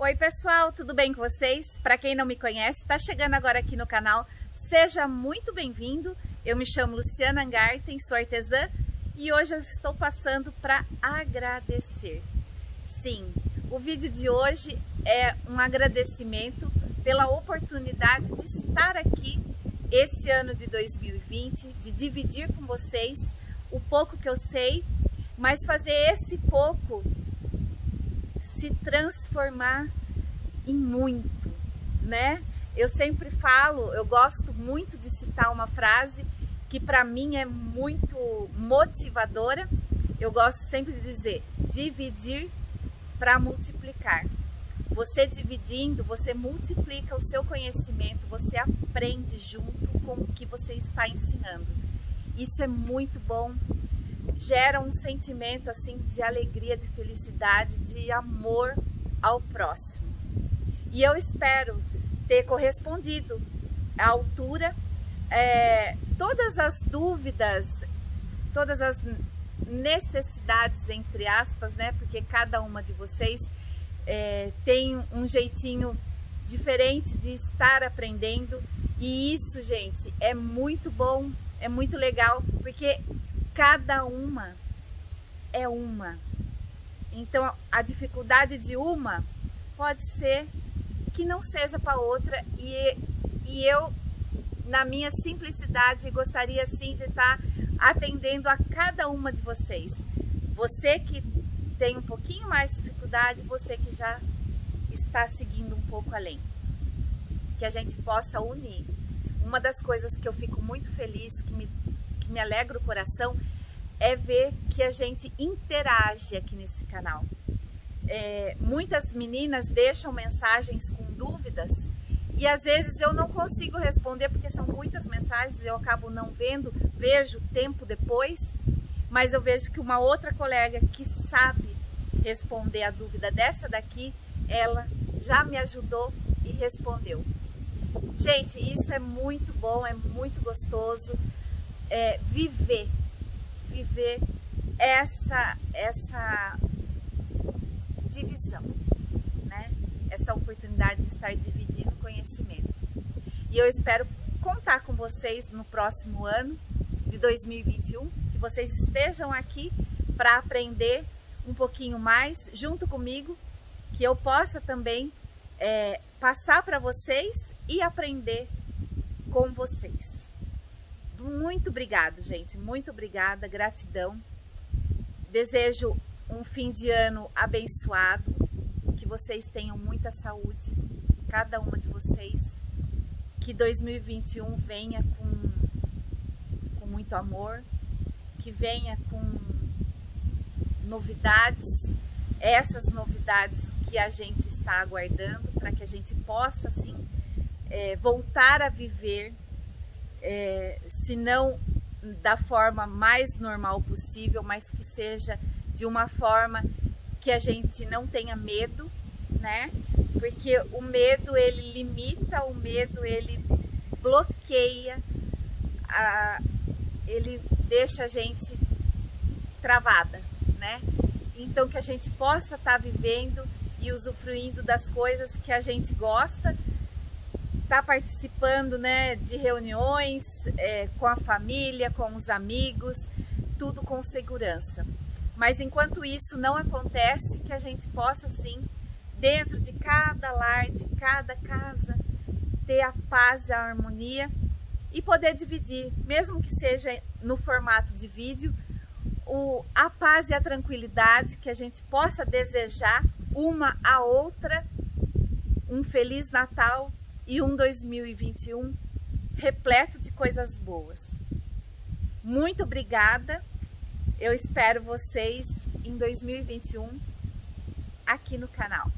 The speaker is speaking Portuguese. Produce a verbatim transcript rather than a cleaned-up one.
Oi pessoal, tudo bem com vocês? Para quem não me conhece, está chegando agora aqui no canal, seja muito bem-vindo. Eu me chamo Luciana Angarten, sou artesã e hoje eu estou passando para agradecer. Sim, o vídeo de hoje é um agradecimento pela oportunidade de estar aqui esse ano de dois mil e vinte, de dividir com vocês o pouco que eu sei, mas fazer esse pouco se transformar em muito, né? Eu sempre falo, eu gosto muito de citar uma frase que para mim é muito motivadora. Eu gosto sempre de dizer, dividir para multiplicar. Você dividindo, você multiplica o seu conhecimento, você aprende junto com o que você está ensinando. Isso é muito bom. Gera um sentimento assim de alegria, de felicidade, de amor ao próximo. E eu espero ter correspondido à altura. É, todas as dúvidas, todas as necessidades, entre aspas, né? Porque cada uma de vocês é, tem um jeitinho diferente de estar aprendendo. E isso, gente, é muito bom, é muito legal, porque cada uma é uma. Então a dificuldade de uma pode ser que não seja para outra, e, e eu, na minha simplicidade, gostaria sim de estar atendendo a cada uma de vocês. Você que tem um pouquinho mais de dificuldade, você que já está seguindo um pouco além. Que a gente possa unir. Uma das coisas que eu fico muito feliz, que me que me alegra o coração, é ver que a gente interage aqui nesse canal. É, muitas meninas deixam mensagens com dúvidas e às vezes eu não consigo responder porque são muitas mensagens, eu acabo não vendo, vejo tempo depois, mas eu vejo que uma outra colega que sabe responder a dúvida dessa daqui, ela já me ajudou e respondeu. Gente, isso é muito bom, é muito gostoso. É, viver, viver essa, essa divisão, né? Essa oportunidade de estar dividindo conhecimento. E eu espero contar com vocês no próximo ano de dois mil e vinte e um, que vocês estejam aqui para aprender um pouquinho mais junto comigo, que eu possa também é, passar para vocês e aprender com vocês. Muito obrigado, gente. Muito obrigada, gratidão. Desejo um fim de ano abençoado, que vocês tenham muita saúde, cada uma de vocês. Que dois mil e vinte e um venha com, com muito amor, que venha com novidades, essas novidades que a gente está aguardando, para que a gente possa, assim, é, voltar a viver. É, se não da forma mais normal possível, mas que seja de uma forma que a gente não tenha medo, né? Porque o medo, ele limita, o medo, ele bloqueia, a, ele deixa a gente travada, né? Então que a gente possa estar vivendo e usufruindo das coisas que a gente gosta, tá participando, né, de reuniões é, com a família, com os amigos, tudo com segurança. Mas enquanto isso não acontece, que a gente possa sim, dentro de cada lar, de cada casa, ter a paz e a harmonia e poder dividir, mesmo que seja no formato de vídeo, o, a paz e a tranquilidade, que a gente possa desejar uma à outra um Feliz Natal e um dois mil e vinte e um repleto de coisas boas. Muito obrigada. Eu espero vocês em dois mil e vinte e um aqui no canal.